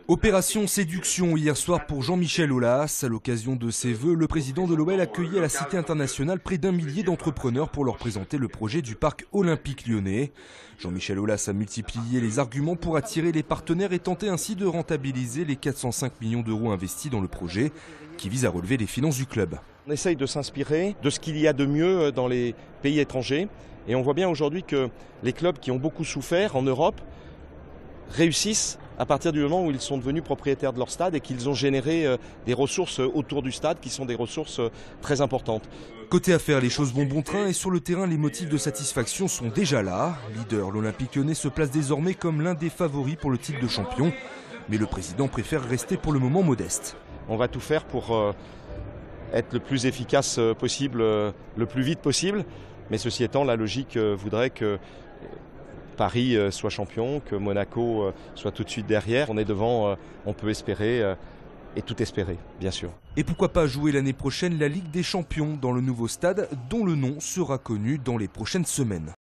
Opération séduction hier soir pour Jean-Michel Aulas. À l'occasion de ses vœux, le président de l'OL accueillait à la Cité internationale près d'1 millier d'entrepreneurs pour leur présenter le projet du parc olympique lyonnais. Jean-Michel Aulas a multiplié les arguments pour attirer les partenaires et tenter ainsi de rentabiliser les 405 millions d'euros investis dans le projet qui vise à relever les finances du club. On essaye de s'inspirer de ce qu'il y a de mieux dans les pays étrangers et on voit bien aujourd'hui que les clubs qui ont beaucoup souffert en Europe réussissent à partir du moment où ils sont devenus propriétaires de leur stade et qu'ils ont généré des ressources autour du stade qui sont des ressources très importantes. Côté affaires, les choses vont bon train et sur le terrain, les motifs de satisfaction sont déjà là. Leader, l'Olympique lyonnais se place désormais comme l'un des favoris pour le titre de champion. Mais le président préfère rester pour le moment modeste. On va tout faire pour être le plus efficace possible, le plus vite possible. Mais ceci étant, la logique voudrait que Paris soit champion, que Monaco soit tout de suite derrière. On est devant, on peut espérer et tout espérer, bien sûr. Et pourquoi pas jouer l'année prochaine la Ligue des Champions dans le nouveau stade dont le nom sera connu dans les prochaines semaines.